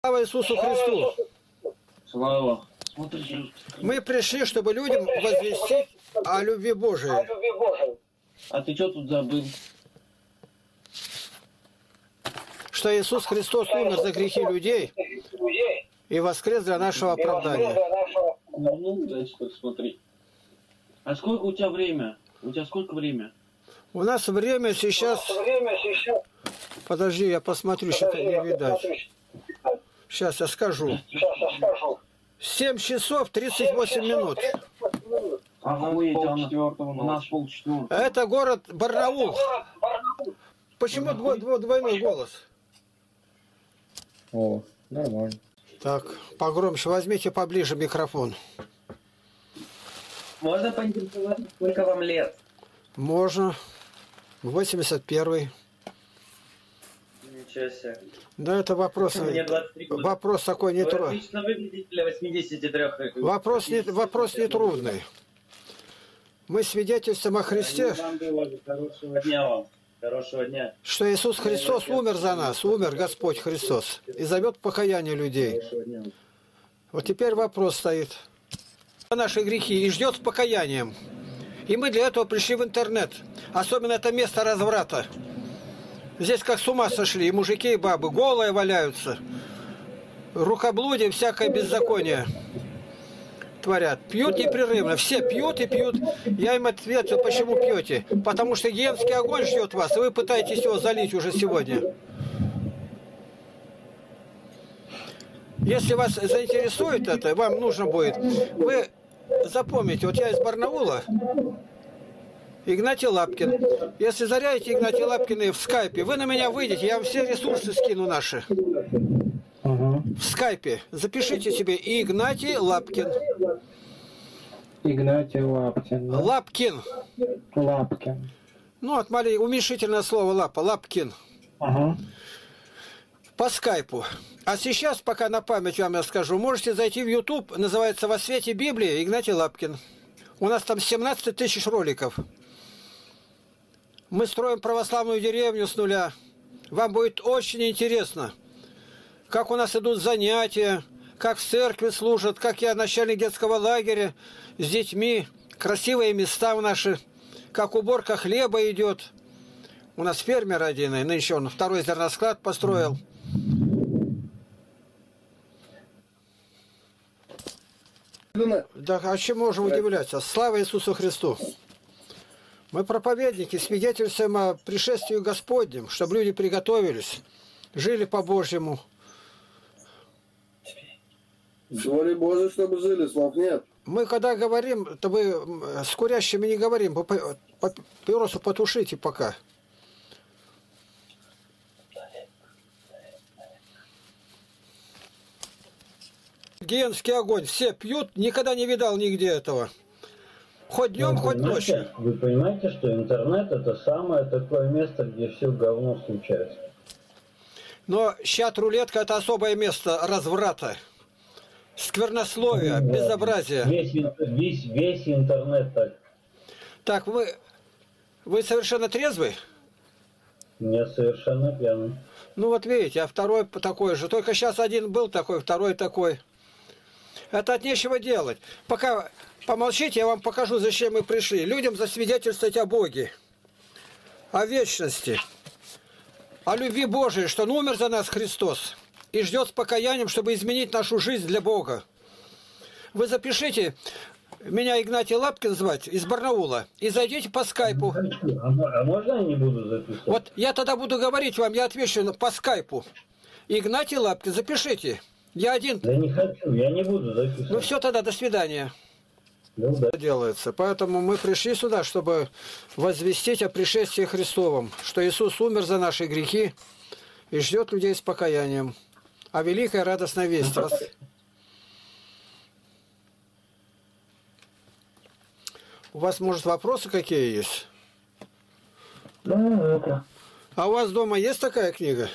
Слава Иисусу Христу! Слава. Смотрите. Мы пришли, чтобы людям возвестить о любви Божией. А ты что тут забыл? Что Иисус Христос умер за грехи людей и воскрес для нашего оправдания. Ну, дальше посмотри. А сколько у тебя время? У тебя сколько время? У нас время сейчас... Подожди, я посмотрю, что-то не видать. Сейчас я скажу. 7 часов 38 минут. Охуеть, у нас полчетвертого. Это город Барнаул. Почему двойной голос? О, нормально. Так, погромче возьмите поближе микрофон. Можно поинтересоваться, сколько вам лет? Можно. 81-й. Ничего себе. Да, это вопрос. Мне 23 года. Вопрос такой не Вы трудный. отлично выглядите для 83 лет. Вопрос не трудный. Мы свидетельствуем о Христе, Хорошего дня вам. Хорошего дня. что Иисус Христос умер за нас, умер Господь Христос, и зовет покаяние людей. Хорошего дня. Вот теперь вопрос стоит. Наши грехи и ждет с покаянием. И мы для этого пришли в интернет. Особенно это место разврата. Здесь как с ума сошли. И мужики, и бабы голые валяются. Рукоблудие, всякое беззаконие творят. Пьют непрерывно. Все пьют и пьют. Я им ответил, почему пьете. Потому что гиенский огонь ждет вас, и вы пытаетесь его залить уже сегодня. Если вас заинтересует это, вам нужно будет, вы запомните, вот я из Барнаула, Игнатий Лапкин. Если заряете Игнатий Лапкина в скайпе, вы на меня выйдете, я вам все ресурсы скину наши. В скайпе. Запишите себе Игнатий Лапкин. Игнатий Лапкин. Да? Лапкин. Лапкин. Ну, от уменьшительное слово лапа. Лапкин. Ага. По скайпу. А сейчас, пока на память вам я скажу, можете зайти в YouTube, называется «Во свете Библии» Игнатий Лапкин. У нас там 17 тысяч роликов. Мы строим православную деревню с нуля. Вам будет очень интересно, как у нас идут занятия, как в церкви служат, как я начальник детского лагеря с детьми, красивые места наши, как уборка хлеба идет. У нас фермер один, нынче он второй зерносклад построил. Да, а чем можем удивляться? Слава Иисусу Христу! Мы проповедники, свидетельствуем о пришествии Господнем, чтобы люди приготовились, жили по-божьему. Воли Божьей, чтобы жили, слов нет. Мы когда говорим, то мы с курящими не говорим, папиросу потушите пока. Гиенский огонь, все пьют, никогда не видал нигде этого. Хоть днем, хоть ночью. Вы понимаете, что интернет это самое такое место, где все говно случается. Но чат-рулетка это особое место разврата, сквернословия, безобразия. Весь интернет так. Так, вы совершенно трезвый? Я совершенно пьяный. Ну вот видите, а второй такой же. Только сейчас один был такой, второй такой. Это от нечего делать. Пока помолчите, я вам покажу, зачем мы пришли. Людям засвидетельствовать о Боге, о вечности, о любви Божией, что Он умер за нас Христос и ждет с покаянием, чтобы изменить нашу жизнь для Бога. Вы запишите, меня Игнатий Лапкин звать, из Барнаула, и зайдите по скайпу. А можно я не буду записывать? Вот я тогда буду говорить вам, я отвечу по скайпу. Игнатий Лапкин, запишите. Я один. Я не хочу, я не буду записывать. Ну все тогда, до свидания. Ну, да. Делается. Поэтому мы пришли сюда, чтобы возвестить о пришествии Христовом, что Иисус умер за наши грехи и ждет людей с покаянием. А великая радостная весть. У вас, может, вопросы какие есть? Ну, это. А у вас дома есть такая книга?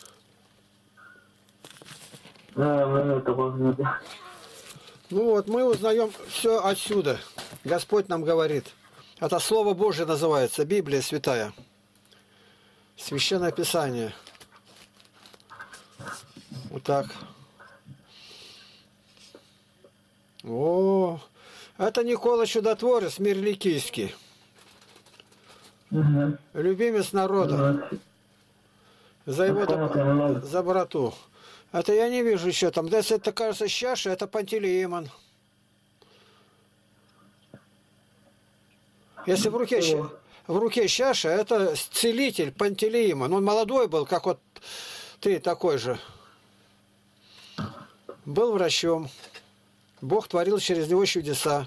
Да, такого нет. Ну вот, мы узнаем все отсюда. Господь нам говорит. Это Слово Божье называется, Библия Святая. Священное Писание. Вот так. О, это Никола Чудотворец Мирликийский. Угу. Любимец народа. За его за брату. Это я не вижу еще там. Да, если это кажется чаша, это Пантелеимон. Если в руке чаша, это целитель Пантелеимон. Он молодой был, как вот ты такой же. Был врачом. Бог творил через него чудеса.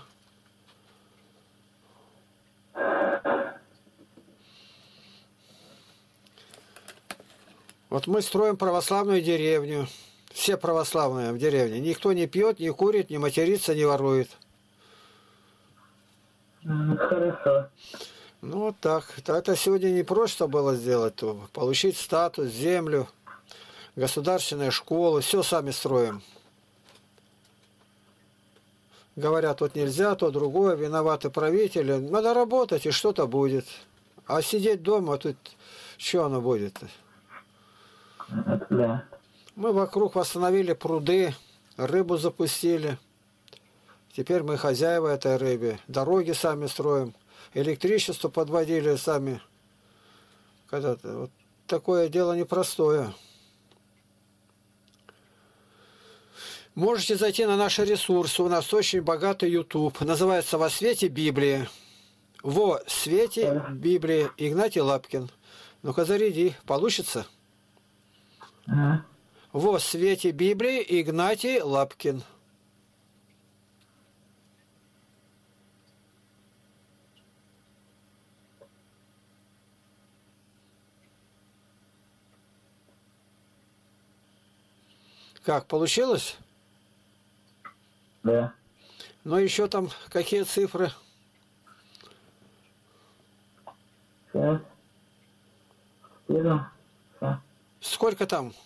Вот мы строим православную деревню. Все православные в деревне. Никто не пьет, не курит, не матерится, не ворует. Хорошо. Ну вот так. Это сегодня не просто было сделать. Получить статус, землю, государственные школы. Все сами строим. Говорят, вот нельзя, то другое, виноваты правители. Надо работать, и что-то будет. А сидеть дома, тут что оно будет? Да. Мы вокруг восстановили пруды, рыбу запустили. Теперь мы хозяева этой рыбы. Дороги сами строим. Электричество подводили сами. Когда-то. Вот такое дело непростое. Можете зайти на наши ресурсы. У нас очень богатый YouTube. Называется «Во свете Библии». «Во свете Библии». Игнатий Лапкин. Ну-ка заряди. Получится? Ага. «Во свете Библии» Игнатий Лапкин. Как, получилось? Да. Ну, еще там какие цифры? Сейчас. Вижу. Всё. Сколько там?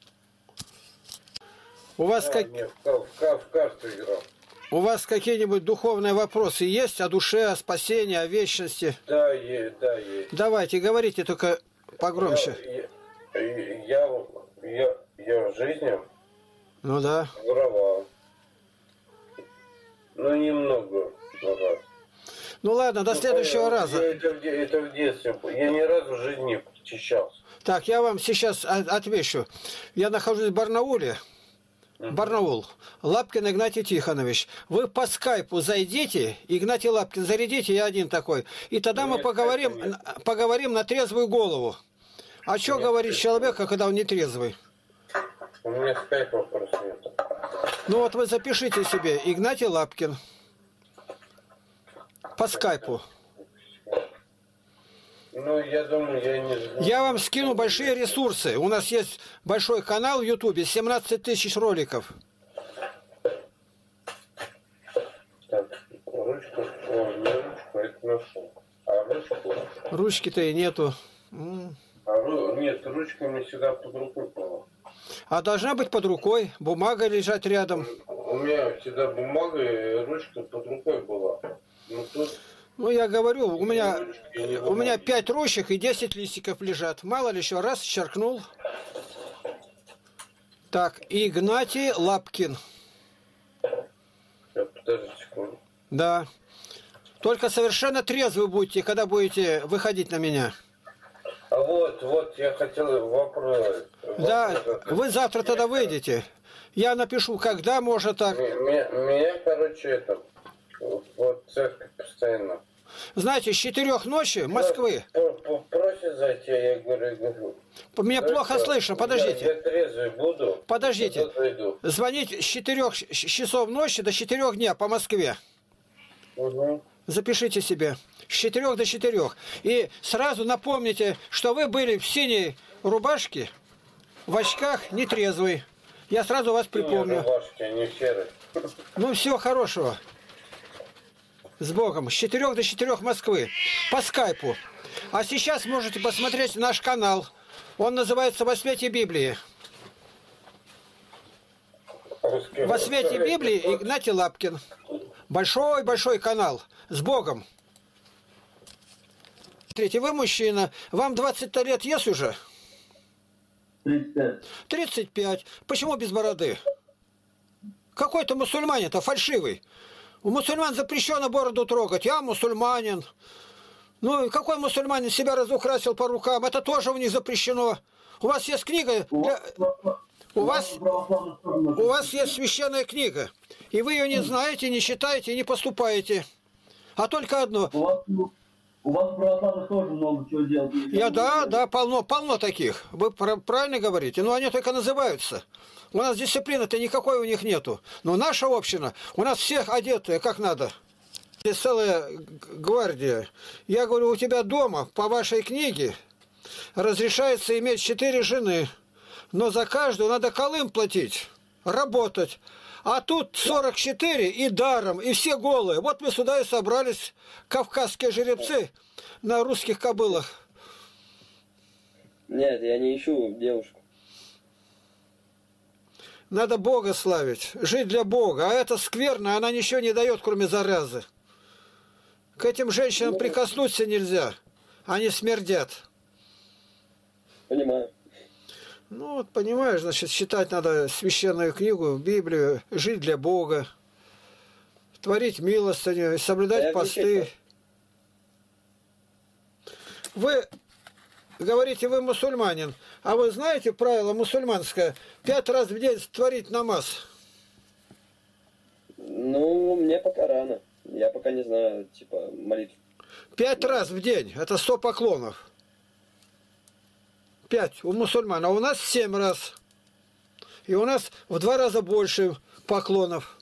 У вас, Нет, в карту играл. у вас какие-нибудь духовные вопросы есть о душе, о спасении, о вечности? Да, есть, да, есть. Давайте, говорите только погромче. Я в жизни Ну да. воровал. Ну, немного назад. Ну ладно, до следующего раза. Это в детстве. Я ни разу в жизни не причащался. Так, я вам сейчас отвечу. Я нахожусь в Барнауле. Барнаул. Лапкин Игнатий Тихонович. Вы по скайпу зайдите, Игнатий Лапкин, зарядите, я один такой. И тогда мы поговорим на трезвую голову. А что говорить человека, когда он не трезвый? У меня скайпа просто нет. Ну вот вы запишите себе Игнатий Лапкин. По скайпу. Ну, я думаю, я не знаю. Я вам скину большие ресурсы. У нас есть большой канал в Ютубе, 17 тысяч роликов. Так, ручку. О, не ручку, это ношу. А ручку? Ручки-то и нету. Нет, ручка у меня всегда под рукой была. А должна быть под рукой, бумага лежать рядом. У меня всегда бумага и ручка под рукой была. Ну, тут... Ну, я говорю, у меня 5 ручек и 10 листиков лежат. Мало ли еще раз черкнул. Так, Игнатий Лапкин. Подожди секунду. Да. Только совершенно трезвы будьте, когда будете выходить на меня. А вот, я хотел вопрос. Да, вы завтра тогда выйдете. Я напишу, когда, может так. Меня, короче, это... Вот церковь постоянно. Знаете, с 4 ночи Москвы. Просит зайти, я говорю. Меня плохо слышно, подождите. Я трезвый буду. Подождите. Звонить с 4 часов ночи до 4 дня по Москве. Угу. Запишите себе. С 4 до 4. И сразу напомните, что вы были в синей рубашке, в очках, нетрезвый. Я сразу вас припомню. Рубашки, они серые. Ну, всего хорошего. С Богом. С 4 до 4 Москвы. По скайпу. А сейчас можете посмотреть наш канал. Он называется «Во свете Библии». «Во свете Библии» Игнатий Лапкин. Большой-большой канал. С Богом. Смотрите, вы мужчина. Вам 20 лет есть уже? 35. 35. Почему без бороды? Какой-то мусульманин-то фальшивый. У мусульман запрещено бороду трогать. Я мусульманин. Ну, какой мусульманин себя разукрасил по рукам? Это тоже у них запрещено. У вас есть книга... У вас есть священная книга. И вы ее не знаете, не читаете, не поступаете. А только одно. У вас православных тоже много чего делать. Да, полно таких. Вы правильно говорите, но они только называются. У нас дисциплины-то никакой у них нету. Но наша община, у нас всех одетые как надо. Здесь целая гвардия. Я говорю, у тебя дома, по вашей книге, разрешается иметь 4 жены. Но за каждую надо колым платить, работать. А тут 44 и даром, и все голые. Вот мы сюда и собрались, кавказские жеребцы на русских кобылах. Нет, я не ищу девушку. Надо Бога славить, жить для Бога. А это скверно, она ничего не дает, кроме заразы. К этим женщинам прикоснуться нельзя. Они смердят. Понимаю. Ну вот, понимаешь, значит, читать надо священную книгу, Библию, жить для Бога, творить милостыню, соблюдать посты. Вы говорите, вы мусульманин, а вы знаете правило мусульманское? 5 раз в день творить намаз. Ну, мне пока рано. Я пока не знаю, типа, молитв. 5 раз в день, это 100 поклонов. 5 у мусульман, а у нас 7 раз. И у нас в 2 раза больше поклонов.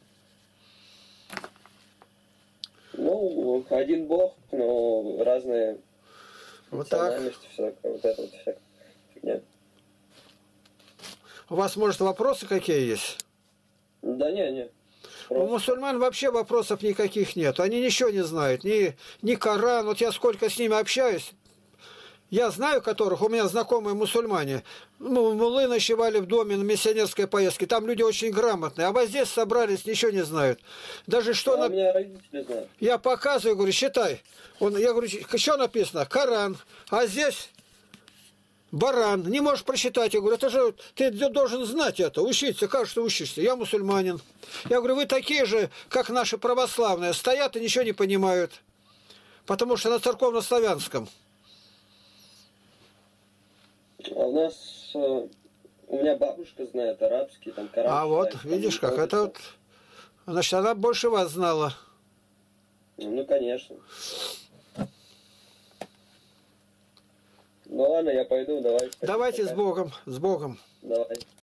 Ну, один Бог, но разные вот так. Всякое, вот это вот всякая фигня. У вас, может, вопросы какие есть? Да не. У мусульман вообще вопросов никаких нет. Они ничего не знают. Ни Коран. Вот я сколько с ними общаюсь. Я знаю которых, у меня знакомые мусульмане, муллы ночевали в доме на миссионерской поездке, там люди очень грамотные, а вот здесь собрались, ничего не знают. Даже что... У меня родители знают. Я показываю, говорю, считай. Я говорю, что написано? Коран. А здесь баран. Не можешь прочитать. Я говорю, это же ты должен знать это, учиться. Как же ты учишься? Я мусульманин. Я говорю, вы такие же, как наши православные, стоят и ничего не понимают. Потому что на церковно-славянском. А у нас, у меня бабушка знает арабский, там, Коран. А вот, знает, видишь, как это вот, значит, она больше вас знала. Ну, конечно. Ну, ладно, я пойду, давай. Давайте пока. С Богом, с Богом. Давай.